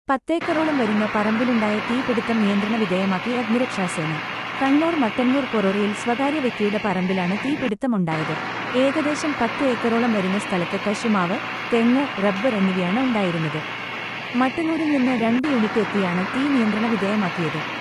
10 ഏക്കറോളം വരുന്ന പറമ്പിലുണ്ടായ തീപിടുത്തം നിയന്ത്രണ വിധേയമാക്കി അഗ്നിരക്ഷാസേന. കണ്ണൂർ മട്ടന്നൂർ കൊറോറിയിൽ സ്വകാര്യ വ്യക്തിയുടെ പറമ്പിലാണ് തീപിടുത്തമുണ്ടായത്. ഏകദേശം 10 ഏക്കറോളം വരുന്ന സ്ഥലത്ത് കശുമാവ്, തെങ്ങ്, റബ്ബർ എന്നിവയാണ് ഉണ്ടായിരുന്നത്. മട്ടന്നൂരിൽ നിന്ന് 2 യൂണിറ്റ് എത്തിയാണ് തീ നിയന്ത്രണ വിധേയമാക്കിയത്.